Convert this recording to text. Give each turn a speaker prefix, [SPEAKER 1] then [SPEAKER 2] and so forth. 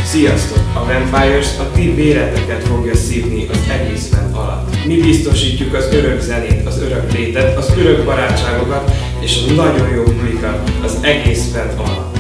[SPEAKER 1] Sziasztok! A Vampires a ti véreteket fogja szívni az egész fent alatt. Mi biztosítjuk az örök zenét, az örök létet, az örök barátságokat és a nagyon jó bulikat az egész fent alatt.